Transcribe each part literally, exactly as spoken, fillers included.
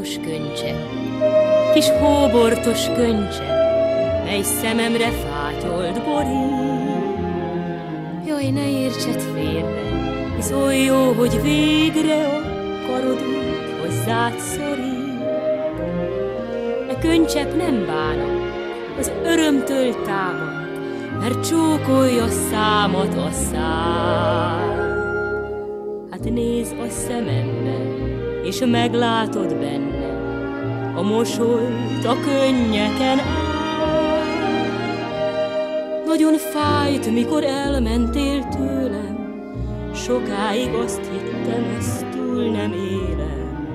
aranyos köncse, kis hóbortos köncse, mely szememre fátyolt borít. Jaj, ne értsed félre, hisz oly jó, hogy végre a karod úgy hozzád szorít. E köncsepp nem bánat, az örömtől támad, mert csókolja számat a szám. Hát nézd a szemembe, és meglátod benne a mosolyt a könnyeken áll. Nagyon fájt, mikor elmentél tőlem, sokáig azt hittem, ezt túl nem élem.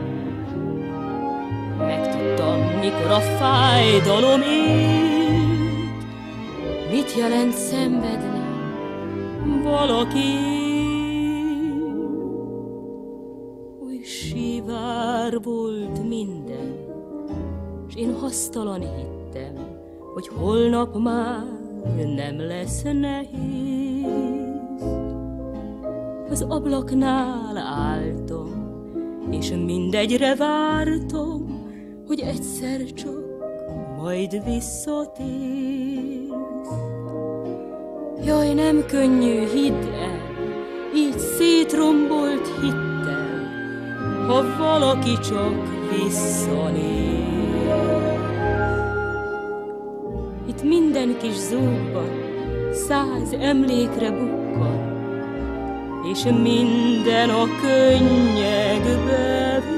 Megtudtam, mikor a fájdalom élt, mit jelent szenvedni valaki. Új sivár volt minden, s én hasztalan hittem, hogy holnap már nem lesz nehéz. Az ablaknál álltam, és mindegyre vártam, hogy egyszer csak majd visszatérsz. Jaj, nem könnyű, hidd el, így szétrombolt hittem, ha valaki csak visszanéz. Itt minden kis zúgban száz emlékre bukkan, és minden a könnyekbe